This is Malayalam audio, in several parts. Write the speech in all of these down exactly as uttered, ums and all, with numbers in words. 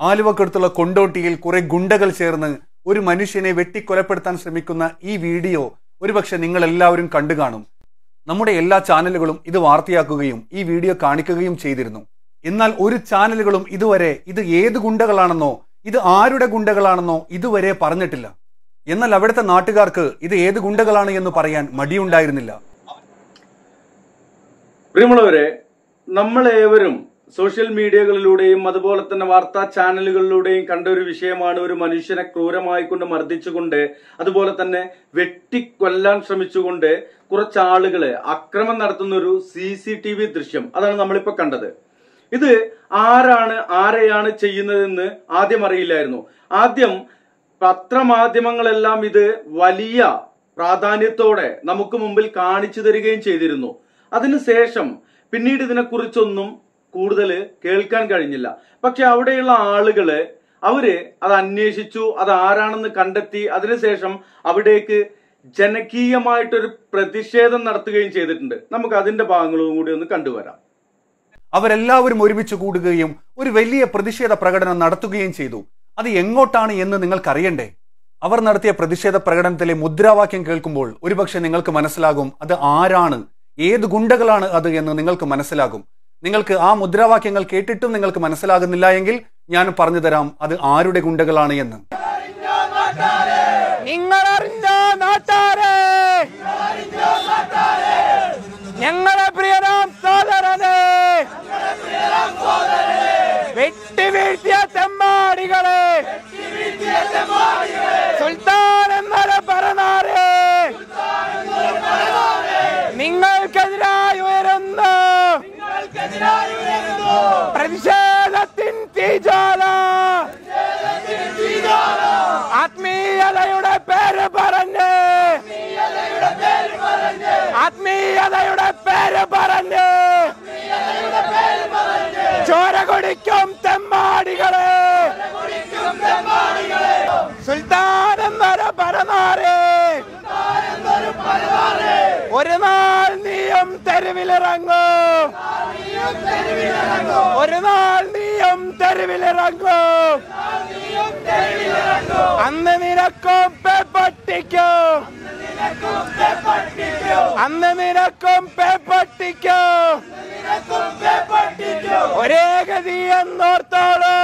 ആലുവക്കടുത്തുള്ള കൊണ്ടോട്ടിയിൽ കുറെ ഗുണ്ടകൾ ചേർന്ന് ഒരു മനുഷ്യനെ വെട്ടിക്കൊലപ്പെടുത്താൻ ശ്രമിക്കുന്ന ഈ വീഡിയോ ഒരുപക്ഷെ നിങ്ങൾ എല്ലാവരും കണ്ടു കാണും. നമ്മുടെ എല്ലാ ചാനലുകളും ഇത് വാർത്തയാക്കുകയും ഈ വീഡിയോ കാണിക്കുകയും ചെയ്തിരുന്നു. എന്നാൽ ഒരു ചാനലുകളും ഇതുവരെ ഇത് ഏത് ഗുണ്ടകളാണെന്നോ ഇത് ആരുടെ ഗുണ്ടകളാണെന്നോ ഇതുവരെ പറഞ്ഞിട്ടില്ല. എന്നാൽ അവിടുത്തെ നാട്ടുകാർക്ക് ഇത് ഏത് ഗുണ്ടകളാണ് എന്ന് പറയാൻ മടിയുണ്ടായിരുന്നില്ല. പ്രിയമുള്ളവരെ, നമ്മളേവരും സോഷ്യൽ മീഡിയകളിലൂടെയും അതുപോലെ തന്നെ വാർത്താ ചാനലുകളിലൂടെയും കണ്ട ഒരു വിഷയമാണ് ഒരു മനുഷ്യനെ ക്രൂരമായി കൊണ്ട് മർദ്ദിച്ചുകൊണ്ട് അതുപോലെ തന്നെ വെട്ടിക്കൊല്ലാൻ ശ്രമിച്ചുകൊണ്ട് കുറച്ചാളുകള് അക്രമം നടത്തുന്ന ഒരു സി സി ടി വി ദൃശ്യം. അതാണ് നമ്മളിപ്പോ കണ്ടത്. ഇത് ആരാണ് ആരെയാണ് ചെയ്യുന്നതെന്ന് ആദ്യം അറിയില്ലായിരുന്നു. ആദ്യം പത്രമാധ്യമങ്ങളെല്ലാം ഇത് വലിയ പ്രാധാന്യത്തോടെ നമുക്ക് മുമ്പിൽ കാണിച്ചു തരികയും ചെയ്തിരുന്നു. അതിനുശേഷം പിന്നീട് ഇതിനെക്കുറിച്ചൊന്നും കൂടുതൽ കേൾക്കാൻ കഴിഞ്ഞില്ല. പക്ഷെ അവിടെയുള്ള ആളുകള് അവര് അത് അന്വേഷിച്ചു, അത് ആരാണെന്ന് കണ്ടെത്തി. അതിനുശേഷം അവിടേക്ക് ജനകീയമായിട്ടൊരു പ്രതിഷേധം നടത്തുകയും ചെയ്തിട്ടുണ്ട്. നമുക്ക് അതിന്റെ ഭാഗങ്ങളും കൂടി ഒന്ന് കണ്ടുവരാം. അവരെല്ലാവരും ഒരുമിച്ച് കൂടുകയും ഒരു വലിയ പ്രതിഷേധ പ്രകടനം നടത്തുകയും ചെയ്തു. അത് എങ്ങോട്ടാണ് എന്ന് നിങ്ങൾക്കറിയണ്ടേ? അവർ നടത്തിയ പ്രതിഷേധ പ്രകടനത്തിലെ മുദ്രാവാക്യം കേൾക്കുമ്പോൾ ഒരുപക്ഷെ നിങ്ങൾക്ക് മനസ്സിലാകും അത് ആരാണ്, ഏത് ഗുണ്ടകളാണ് അത് എന്ന് നിങ്ങൾക്ക് മനസ്സിലാകും. നിങ്ങൾക്ക് ആ മുദ്രാവാക്യങ്ങൾ കേട്ടിട്ടും നിങ്ങൾക്ക് മനസ്സിലാകുന്നില്ല എങ്കിൽ ഞാൻ പറഞ്ഞു തരാം അത് ആരുടെ ഗുണ്ടകളാണ് എന്ന്. ഞങ്ങളെ പ്രിയരാം സോദരനെ വെട്ടി വീഴ്ത്തിയ തെമ്മാടികളെ, സുൽത്താൻ എന്നൊരു പറനാരെ നിങ്ങൾക്കെതിരായി ഉയരുന്നു പ്രതിഷേധത്തിൻ തീജ്വാല. ആത്മീയതയുടെ പേര് പറഞ്ഞ് ആത്മീയതയുടെ പേര് പറഞ്ഞ് ചോര കുടിക്കും തെമ്മാടികളെ, സുൽത്താൻ എന്നൊരു പറനാരെ ഒരു നാൾ നീയും തെരുവിലിറങ്ങും, ഒരു നാൾ നീയും തെരുവിലിറങ്ങും. അന്ന് നിനക്കും പേപ്പട്ടിക്കും, അന്ന് നിനക്കും പേപ്പട്ടിക്കും ഒരേ ഗതി എന്നോർത്തോളൂ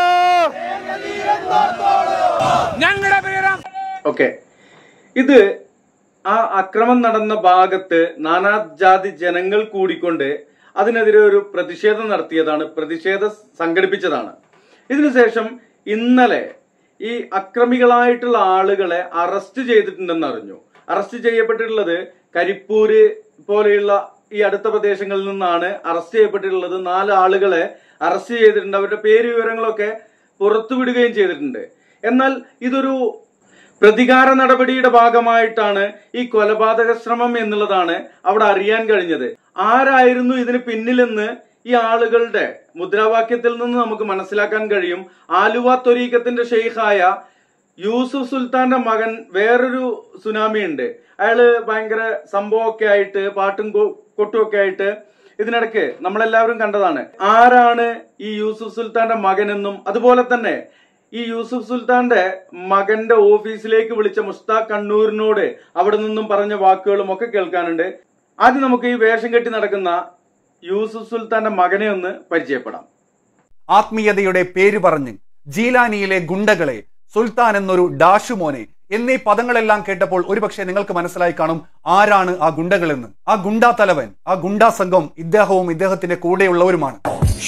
ഞങ്ങളുടെ പേരാം. ഓക്കെ, ഇത് ആ അക്രമം നടന്ന ഭാഗത്ത് നാനാജാതി ജനങ്ങൾ കൂടിക്കൊണ്ട് അതിനെതിരെ ഒരു പ്രതിഷേധം നടത്തിയതാണ്, പ്രതിഷേധം സംഘടിപ്പിച്ചതാണ്. ഇതിനുശേഷം ഇന്നലെ ഈ അക്രമികളായിട്ടുള്ള ആളുകളെ അറസ്റ്റ് ചെയ്തിട്ടുണ്ടെന്ന് അറിഞ്ഞു. അറസ്റ്റ് ചെയ്യപ്പെട്ടിട്ടുള്ളത് കരിപ്പൂര് പോലെയുള്ള ഈ അടുത്ത പ്രദേശങ്ങളിൽ നിന്നാണ് അറസ്റ്റ് ചെയ്യപ്പെട്ടിട്ടുള്ളത്. നാല് ആളുകളെ അറസ്റ്റ് ചെയ്തിട്ടുണ്ട്. അവരുടെ പേര് വിവരങ്ങളൊക്കെ പുറത്തുവിടുകയും ചെയ്തിട്ടുണ്ട്. എന്നാൽ ഇതൊരു പ്രതികാര നടപടിയുടെ ഭാഗമായിട്ടാണ് ഈ കൊലപാതക ശ്രമം എന്നുള്ളതാണ് അവിടെ അറിയാൻ കഴിഞ്ഞത്. ആരായിരുന്നു ഇതിന് പിന്നിലെന്ന് ഈ ആളുകളുടെ മുദ്രാവാക്യത്തിൽ നിന്ന് നമുക്ക് മനസ്സിലാക്കാൻ കഴിയും. ആലുവ ത്വരീഖത്തിന്റെ ഷെയ്ഖായ യൂസുഫ് സുൽത്താന്റെ മകൻ വേറൊരു സുനാമി ഉണ്ട്. അയാള് ഭയങ്കര സംഭവമൊക്കെ ആയിട്ട് പാട്ടും കൊട്ടുമൊക്കെ ആയിട്ട് ഇതിനിടയ്ക്ക് നമ്മളെല്ലാവരും കണ്ടതാണ്. ആരാണ് ഈ യൂസുഫ് സുൽത്താന്റെ മകനെന്നും അതുപോലെ തന്നെ ഈ യൂസുഫ് സുൽത്താന്റെ മകന്റെ ഓഫീസിലേക്ക് വിളിച്ച മുസ്താഖ് കണ്ണൂരിനോട് അവിടെ നിന്നും പറഞ്ഞ വാക്കുകളും ഒക്കെ കേൾക്കാനുണ്ട്. ആദ്യം നമുക്ക് ഈ വേഷം കെട്ടി നടക്കുന്ന യൂസുഫ് സുൽത്താന്റെ മകനെ ഒന്ന് പരിചയപ്പെടാം. ആത്മീയതയുടെ പേര് പറഞ്ഞ് ജീലാനിയിലെ ഗുണ്ടകളെ, സുൽത്താൻ എന്നൊരു ഡാഷുമോനെ എന്നീ പദങ്ങളെല്ലാം കേട്ടപ്പോൾ ഒരുപക്ഷെ നിങ്ങൾക്ക് മനസ്സിലായി കാണും ആരാണ് ആ ഗുണ്ടകളെന്ന്. ആ ഗുണ്ടാ തലവൻ, ആ ഗുണ്ടാ സംഘം ഇദ്ദേഹവും ഇദ്ദേഹത്തിന്റെ കൂടെയുള്ളവരുമാണ്.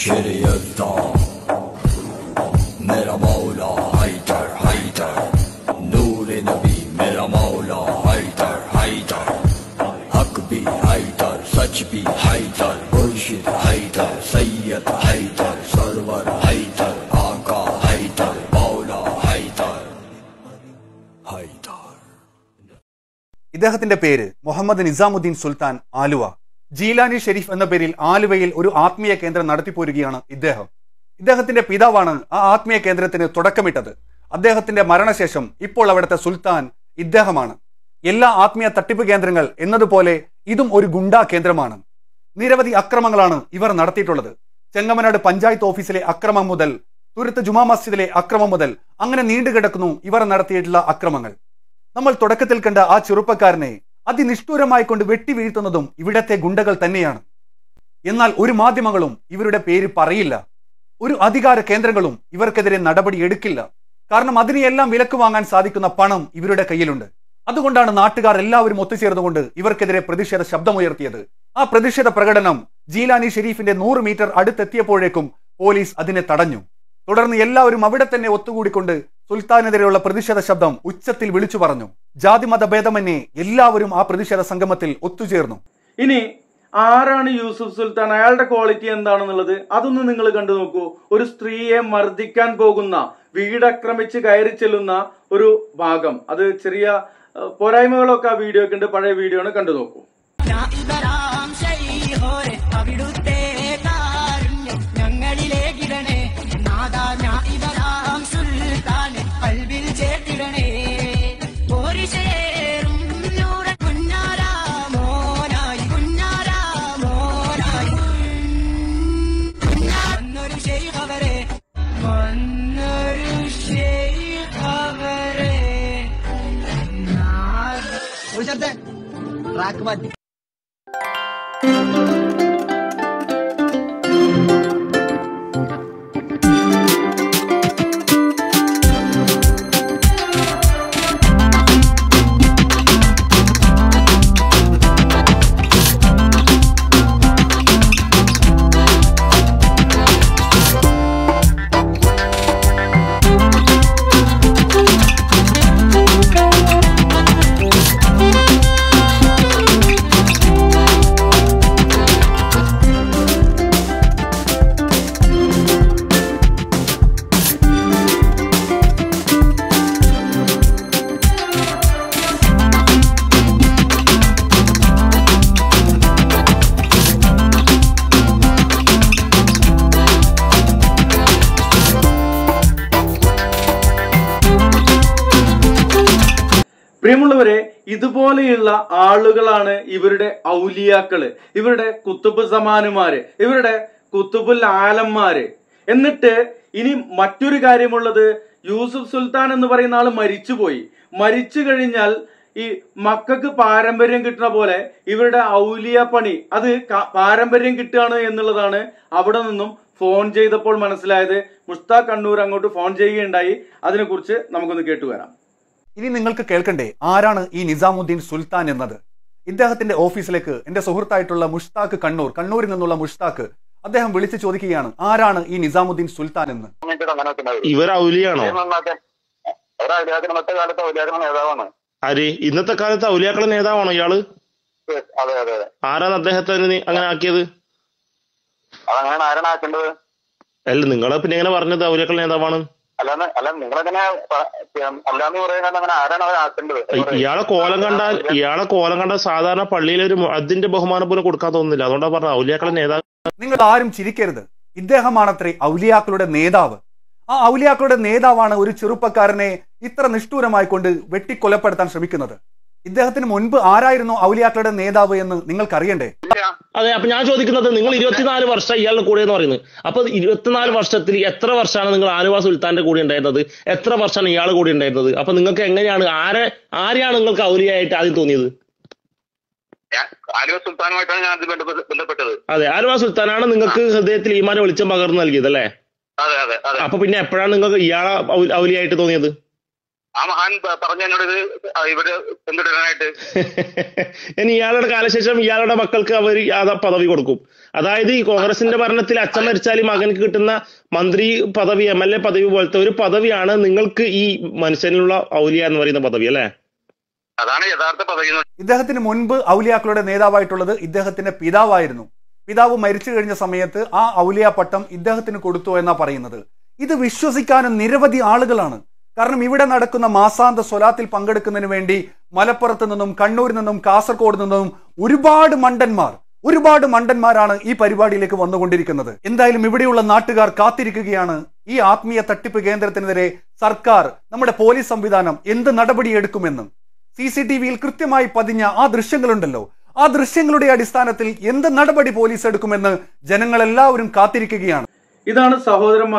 ഇദ്ദേഹത്തിന്റെ പേര് മുഹമ്മദ് നിസാമുദ്ദീൻ സുൽത്താൻ, ആലുവ. ജീലാനി ഷെരീഫ് എന്ന പേരിൽ ആലുവയിൽ ഒരു ആത്മീയ കേന്ദ്രം നടത്തിപ്പോരുകയാണ് ഇദ്ദേഹം. ഇദ്ദേഹത്തിന്റെ പിതാവാണ് ആ ആത്മീയ കേന്ദ്രത്തിന് തുടക്കമിട്ടത്. അദ്ദേഹത്തിന്റെ മരണശേഷം ഇപ്പോൾ അവിടുത്തെ സുൽത്താൻ ഇദ്ദേഹമാണ്. എല്ലാ ആത്മീയ തട്ടിപ്പ് കേന്ദ്രങ്ങൾ എന്നതുപോലെ ഇതും ഒരു ഗുണ്ടാ കേന്ദ്രമാണ്. നിരവധി അക്രമങ്ങളാണ് ഇവർ നടത്തിയിട്ടുള്ളത്. ചെങ്ങമനാട് പഞ്ചായത്ത് ഓഫീസിലെ അക്രമം മുതൽ തുരുത്ത് ജുമാ മസ്ജിദിലെ അക്രമം മുതൽ അങ്ങനെ നീണ്ടുകിടക്കുന്നു ഇവർ നടത്തിയിട്ടുള്ള അക്രമങ്ങൾ. നമ്മൾ തുടക്കത്തിൽ കണ്ട ആ ചെറുപ്പക്കാരനെ അതിനിഷ്ഠൂരമായി കൊണ്ട് വെട്ടി വീഴ്ത്തുന്നതും ഇവിടത്തെ ഗുണ്ടകൾ തന്നെയാണ്. എന്നാൽ ഒരു മാധ്യമങ്ങളും ഇവരുടെ പേര് പറയില്ല, ഒരു അധികാര കേന്ദ്രങ്ങളും ഇവർക്കെതിരെ നടപടി എടുക്കില്ല. കാരണം അതിനെയെല്ലാം വിലക്ക് വാങ്ങാൻ സാധിക്കുന്ന പണം ഇവരുടെ കയ്യിലുണ്ട്. അതുകൊണ്ടാണ് നാട്ടുകാർ എല്ലാവരും ഒത്തുചേർന്നുകൊണ്ട് ഇവർക്കെതിരെ പ്രതിഷേധ ശബ്ദമുയർത്തിയത്. ആ പ്രതിഷേധ പ്രകടനം ജീലാനി ഷെരീഫിന്റെ നൂറ് മീറ്റർ അടുത്തെത്തിയപ്പോഴേക്കും പോലീസ് അതിനെ തടഞ്ഞു. തുടർന്ന് എല്ലാവരും അവിടെ തന്നെ ഒത്തുകൂടിക്കൊണ്ട് സുൽത്താനെതിരെയുള്ള പ്രതിഷേധ ശബ്ദം ഉച്ചത്തിൽ വിളിച്ചു പറഞ്ഞു. ജാതിമത ഭേദമന്യേ എല്ലാവരും ആ പ്രതിഷേധ സംഗമത്തിൽ ഒത്തുചേർന്നു. ഇനി ആരാണ് യൂസുഫ് സുൽത്താൻ, അയാളുടെ ക്വാളിറ്റി എന്താണെന്നുള്ളത് അതൊന്ന് നിങ്ങൾ കണ്ടു നോക്കൂ. ഒരു സ്ത്രീയെ മർദ്ദിക്കാൻ പോകുന്ന, വീടാക്രമിച്ച് കയറി ചെല്ലുന്ന ഒരു ഭാഗം, അത് ചെറിയ പോരായ്മകളൊക്കെ ആ വീഡിയോക്ക് ഉണ്ട്. പഴയ വീഡിയോ ആണ്, കണ്ടു നോക്കൂ. ट्रैक मत പ്രിയമുള്ളവരെ, ഇതുപോലെയുള്ള ആളുകളാണ് ഇവരുടെ ഔലിയാക്കള്, ഇവരുടെ കുത്തുബ് സമാനുമാര്, ഇവരുടെ കുത്തുബുൽ ആലന്മാര്. എന്നിട്ട് ഇനി മറ്റൊരു കാര്യമുള്ളത്, യൂസുഫ് സുൽത്താൻ എന്ന് പറയുന്ന ആള് മരിച്ചുപോയി. മരിച്ചു കഴിഞ്ഞാൽ ഈ മക്കൾക്ക് പാരമ്പര്യം കിട്ടുന്ന പോലെ ഇവരുടെ ഔലിയ പണി അത് പാരമ്പര്യം കിട്ടുകയാണ് എന്നുള്ളതാണ് അവിടെ നിന്നും ഫോൺ ചെയ്തപ്പോൾ മനസ്സിലായത്. മുഷ്താഖ് കണ്ണൂർ അങ്ങോട്ട് ഫോൺ ചെയ്യുകയുണ്ടായി. അതിനെക്കുറിച്ച് നമുക്കൊന്ന് കേട്ടുവരാം. ഇനി നിങ്ങൾക്ക് കേൾക്കണ്ടേ ആരാണ് ഈ നിസാമുദ്ദീൻ സുൽത്താൻ എന്നത്? ഇദ്ദേഹത്തിന്റെ ഓഫീസിലേക്ക് എന്റെ സുഹൃത്തായിട്ടുള്ള മുഷ്താഖ് കണ്ണൂർ കണ്ണൂരിൽ നിന്നുള്ള മുഷ്താഖ് അദ്ദേഹം വിളിച്ചു ചോദിക്കുകയാണ്, ആരാണ് ഈ നിസാമുദ്ദീൻ സുൽത്താൻ എന്ന്. ഇവർ ഔലിയാണോ? ആര്? ഇന്നത്തെ കാലത്ത് ഔലിയാക്കളുടെ നേതാവാണോ ഇയാള്? ആരാണ് അദ്ദേഹത്തെ അങ്ങനെ ആക്കിയത്? അല്ല, നിങ്ങളെ പിന്നെ എങ്ങനെ പറഞ്ഞത് ഔലിയാക്കളുടെ നേതാവാണ്? ഇയാളെ കോലം കണ്ടാൽ ഇയാളെ കോലം കണ്ടാൽ സാധാരണ പള്ളിയിലെ ഒരു അതിന്റെ ബഹുമാനം പോലും കൊടുക്കാൻ തോന്നുന്നില്ല. അതുകൊണ്ടാണ് പറഞ്ഞത് ഔലിയാക്കളുടെ നേതാവ്. നിങ്ങൾ ആരും ചിരിക്കരുത്, ഇദ്ദേഹമാണത്രേ ഔലിയാക്കളുടെ നേതാവ്. ആ ഔലിയാക്കളുടെ നേതാവാണ് ഒരു ചെറുപ്പക്കാരനെ ഇത്ര നിഷ്ഠൂരമായി കൊണ്ട് വെട്ടിക്കൊലപ്പെടുത്താൻ ശ്രമിക്കുന്നത്. ഇദ്ദേഹത്തിന് മുൻപ് ആരായിരുന്നു ഔലിയാക്കളുടെ നേതാവ് എന്ന് നിങ്ങൾക്കറിയണ്ടേ? അതെ, അപ്പൊ ഞാൻ ചോദിക്കുന്നത്, നിങ്ങൾ ഇരുപത്തിനാല് വർഷം ഇയാളുടെ കൂടെ എന്ന് പറയുന്നത്, അപ്പൊ ഇരുപത്തിനാല് വർഷത്തിൽ എത്ര വർഷമാണ് നിങ്ങൾ ആലുവ സുൽത്താന്റെ കൂടെ ഉണ്ടായിരുന്നത്? എത്ര വർഷമാണ് ഇയാൾ കൂടെ ഉണ്ടായിരുന്നത്? അപ്പൊ നിങ്ങൾക്ക് എങ്ങനെയാണ്, ആരെ ആരെയാണ് നിങ്ങൾക്ക് ഔലിയായിട്ട് ആദ്യം തോന്നിയത്? ആലുവ സുൽത്താനുമായിട്ടാണ് ഞാൻ ബന്ധപ്പെട്ടത്. അതെ, ആലുവ സുൽത്താനാണ് നിങ്ങൾക്ക് ഹൃദയത്തിൽ ഈമാനെ വെളിച്ചം പകർന്നു നൽകിയത് അല്ലേ? അതെ അതെ അതെ. അപ്പൊ പിന്നെ എപ്പോഴാണ് നിങ്ങൾക്ക് ഇയാളെ ഔലിയായിട്ട് തോന്നിയത്? ആ മഹാൻ പറഞ്ഞു എന്നോട് ഇത് ഇവിടെ പിന്തുടരാനായിട്ട്. ഇനി ഇയാളുടെ കാലശേഷം ഇയാളുടെ മക്കൾക്ക് അവർ ആ പദവി കൊടുക്കും. അതായത് ഈ കോൺഗ്രസിന്റെ ഭരണത്തിൽ അച്ഛൻ മരിച്ചാൽ മകൻക്ക് കിട്ടുന്ന മന്ത്രി പദവി, എം എൽ എ പദവി പോലത്തെ ഒരു പദവിയാണ് നിങ്ങൾക്ക് ഈ മനുഷ്യനുള്ള ഔലിയ എന്ന് പറയുന്ന പദവി അല്ലേ? അതാണ് യഥാർത്ഥ പദവി. ഇദ്ദേഹത്തിന് മുൻപ് ഔലിയാക്കളുടെ നേതാവായിട്ടുള്ളത് ഇദ്ദേഹത്തിന്റെ പിതാവായിരുന്നു. പിതാവ് മരിച്ചു കഴിഞ്ഞ സമയത്ത് ആ ഔലിയ പട്ടം ഇദ്ദേഹത്തിന് കൊടുത്തു എന്നാ പറയുന്നത്. ഇത് വിശ്വസിക്കാനും നിരവധി ആളുകളാണ്. കാരണം ഇവിടെ നടക്കുന്ന മാസാന്ത സ്വലാത്തിൽ പങ്കെടുക്കുന്നതിന് വേണ്ടി മലപ്പുറത്ത് നിന്നും കണ്ണൂരിൽ നിന്നും കാസർഗോഡ് നിന്നും ഒരുപാട് മണ്ടന്മാർ ഒരുപാട് മണ്ടന്മാരാണ് ഈ പരിപാടിയിലേക്ക് വന്നുകൊണ്ടിരിക്കുന്നത്. എന്തായാലും ഇവിടെയുള്ള നാട്ടുകാർ കാത്തിരിക്കുകയാണ് ഈ ആത്മീയ തട്ടിപ്പ് കേന്ദ്രത്തിനെതിരെ സർക്കാർ, നമ്മുടെ പോലീസ് സംവിധാനം എന്ത് നടപടിയെടുക്കുമെന്ന്. സി സി ടി വിയിൽ കൃത്യമായി പതിഞ്ഞ ആ ദൃശ്യങ്ങളുണ്ടല്ലോ, ആ ദൃശ്യങ്ങളുടെ അടിസ്ഥാനത്തിൽ എന്ത് നടപടി പോലീസ് എടുക്കുമെന്ന് ജനങ്ങളെല്ലാവരും കാത്തിരിക്കുകയാണ്. ഇതാണ് സഹോദരന്മാരെ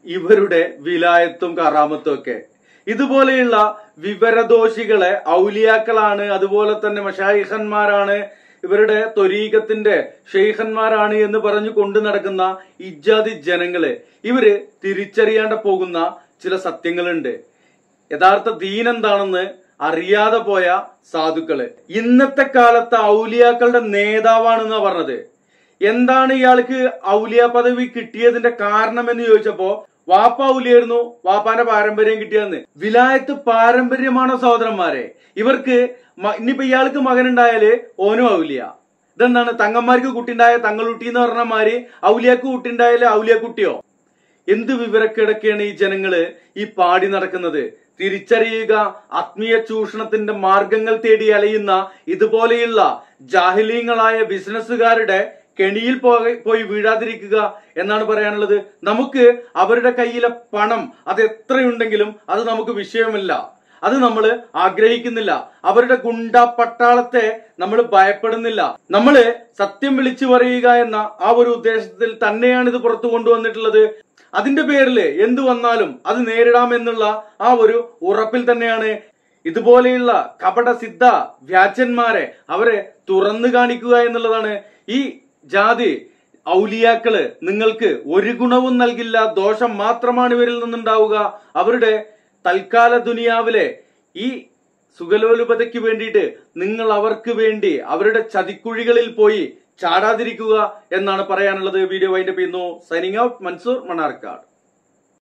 ഇവരുടെ വിലായത്തും കറാമത്തും ഒക്കെ. ഇതുപോലെയുള്ള വിവരദോഷികളെ ഔലിയാക്കളാണ്, അതുപോലെ തന്നെ മശായിഖന്മാരാണ്, ഇവരുടെ ത്വരീഖത്തിന്റെ ഷെയ്ഖന്മാരാണ് എന്ന് പറഞ്ഞു കൊണ്ടു നടക്കുന്ന ഇജാതി ജനങ്ങള് ഇവര് തിരിച്ചറിയാണ്ട് പോകുന്ന ചില സത്യങ്ങളുണ്ട്. യഥാർത്ഥ ദീൻ എന്താണെന്ന് അറിയാതെ പോയ സാധുക്കള് ഇന്നത്തെ കാലത്ത് ഔലിയാക്കളുടെ നേതാവാണെന്നാ പറഞ്ഞത്. എന്താണ് ഇയാൾക്ക് ഔലിയ പദവി കിട്ടിയതിന്റെ കാരണം എന്ന് ചോദിച്ചപ്പോ വാപ്പ ഔലിയായിരുന്നു, വാപ്പാന്റെ പാരമ്പര്യം കിട്ടിയതെന്ന്. വിലായത്ത് പാരമ്പര്യമാണോ സഹോദരന്മാരെ? ഇവർക്ക് ഇനിയിപ്പോ ഇയാൾക്ക് മകനുണ്ടായാല് ഓനും ഔലിയ. ഇതെന്താണ്, തങ്ങന്മാർക്ക് കുട്ടിണ്ടായ തങ്ങളുട്ടി എന്ന് പറഞ്ഞ മാതിരി ഔലിയാക്ക് കുട്ടിണ്ടായാല് ഔലിയ കുട്ടിയോ? എന്ത് വിവരക്കിടക്കാണ് ഈ ജനങ്ങള് ഈ പാടി നടക്കുന്നത്? തിരിച്ചറിയുക. ആത്മീയ ചൂഷണത്തിന്റെ മാർഗങ്ങൾ തേടി അലയുന്ന ഇതുപോലെയുള്ള ജാഹിലീങ്ങളായ ബിസിനസ്സുകാരുടെ കെണിയിൽ പോയി പോയി വീഴാതിരിക്കുക എന്നാണ് പറയാനുള്ളത്. നമുക്ക് അവരുടെ കയ്യിലെ പണം അത് എത്രയുണ്ടെങ്കിലും അത് നമുക്ക് വിഷയമില്ല, അത് നമ്മൾ ആഗ്രഹിക്കുന്നില്ല. അവരുടെ ഗുണ്ട പട്ടാളത്തെ നമ്മൾ ഭയപ്പെടുന്നില്ല. നമ്മള് സത്യം വിളിച്ചു പറയുക എന്ന ആ ഒരു ഉദ്ദേശത്തിൽ തന്നെയാണ് ഇത് പുറത്തു കൊണ്ടുവന്നിട്ടുള്ളത്. അതിന്റെ പേരില് എന്തു വന്നാലും അത് നേരിടാമെന്നുള്ള ആ ഒരു ഉറപ്പിൽ തന്നെയാണ് ഇതുപോലെയുള്ള കപട സിദ്ധ വ്യാജന്മാരെ അവരെ തുറന്നു കാണിക്കുക എന്നുള്ളതാണ്. ഈ ജാതി ഔലിയാക്കള് നിങ്ങൾക്ക് ഒരു ഗുണവും നൽകില്ല, ദോഷം മാത്രമാണ് ഇവരിൽ നിന്നുണ്ടാവുക. അവരുടെ തൽക്കാല ദുനിയാവിലെ ഈ സുഖലോലുപതയ്ക്ക് വേണ്ടിയിട്ട് നിങ്ങൾ അവർക്ക് വേണ്ടി അവരുടെ ചതിക്കുഴികളിൽ പോയി ചാടാതിരിക്കുക എന്നാണ് പറയാനുള്ളത്. വീഡിയോ വൈൻഡപ്പ് ചെയ്യുന്നു. Signing out, Mansoor Mannarkkad.